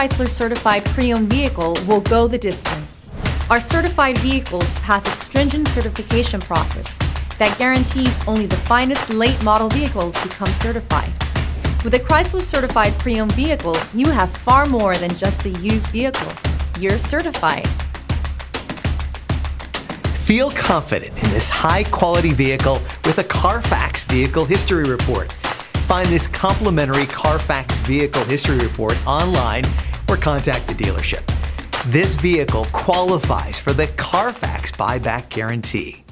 Chrysler certified pre-owned vehicle will go the distance. Our certified vehicles pass a stringent certification process that guarantees only the finest late model vehicles become certified. With a Chrysler certified pre-owned vehicle, you have far more than just a used vehicle. You're certified. Feel confident in this high-quality vehicle with a Carfax Vehicle History Report. Find this complimentary Carfax Vehicle History Report online or contact the dealership. This vehicle qualifies for the Carfax Buyback Guarantee.